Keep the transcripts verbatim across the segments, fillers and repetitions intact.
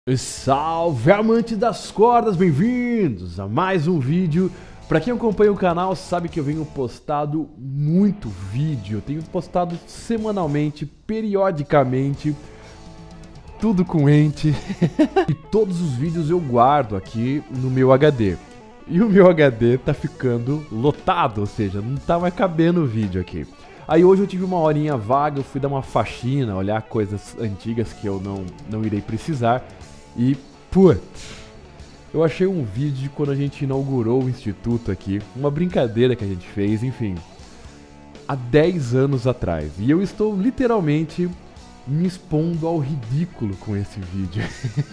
Salve, amante das cordas, bem-vindos a mais um vídeo. Para quem acompanha o canal sabe que eu venho postado muito vídeo, eu tenho postado semanalmente, periodicamente, tudo com ente. E todos os vídeos eu guardo aqui no meu H D. E o meu H D tá ficando lotado, ou seja, não tá mais cabendo o vídeo aqui. Aí hoje eu tive uma horinha vaga, eu fui dar uma faxina, olhar coisas antigas que eu não, não irei precisar. E, putz, eu achei um vídeo de quando a gente inaugurou o instituto aqui, uma brincadeira que a gente fez, enfim, há dez anos atrás. E eu estou literalmente me expondo ao ridículo com esse vídeo.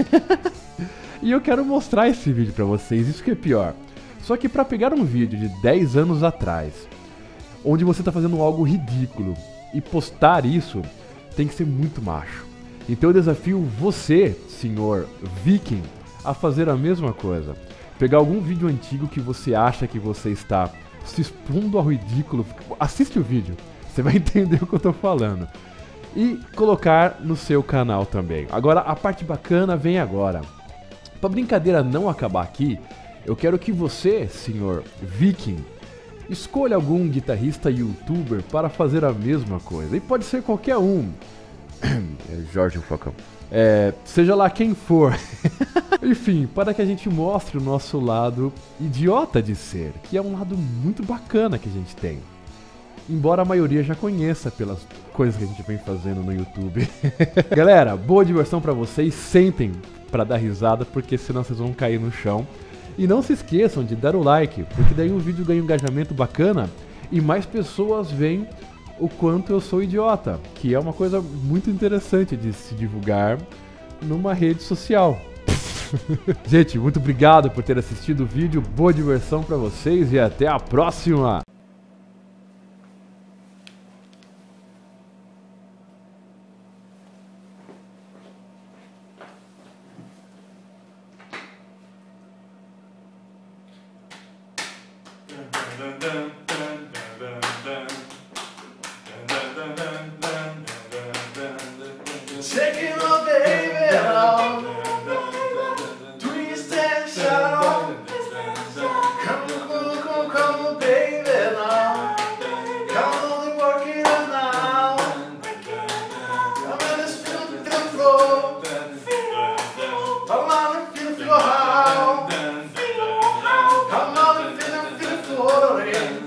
E eu quero mostrar esse vídeo pra vocês, isso que é pior. Só que pra pegar um vídeo de dez anos atrás, onde você tá fazendo algo ridículo, e postar isso, tem que ser muito macho. Então eu desafio você, senhor Viking, a fazer a mesma coisa. Pegar algum vídeo antigo que você acha que você está se expondo ao ridículo, assiste o vídeo, você vai entender o que eu tô falando. E colocar no seu canal também. Agora, a parte bacana vem agora. Pra brincadeira não acabar aqui, eu quero que você, senhor Viking, escolha algum guitarrista youtuber para fazer a mesma coisa. E pode ser qualquer um. Jorge Falcão. É, seja lá quem for. Enfim, para que a gente mostre o nosso lado idiota de ser, que é um lado muito bacana que a gente tem. Embora a maioria já conheça pelas coisas que a gente vem fazendo no YouTube. Galera, boa diversão pra vocês. Sentem pra dar risada, porque senão vocês vão cair no chão. E não se esqueçam de dar o like, porque daí o vídeo ganha um engajamento bacana e mais pessoas veem o quanto eu sou idiota, que é uma coisa muito interessante de se divulgar numa rede social. Gente, muito obrigado por ter assistido o vídeo, boa diversão pra vocês e até a próxima! Taking my baby out, twist and shout. Come, come, come, come, baby now. Come on, working it now. I'm in this feel, feel the floor. I'm on the feel, feel how. I'm on the feel, feel the floor.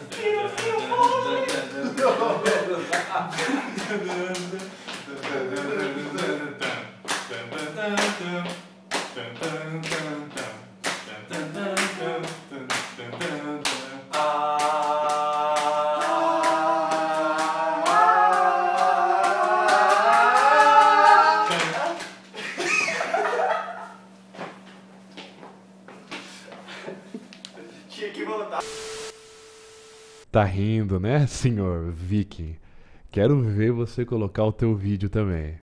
Tinha que voltar. Tá rindo, né, senhor Viking? Quero ver você colocar o teu vídeo também.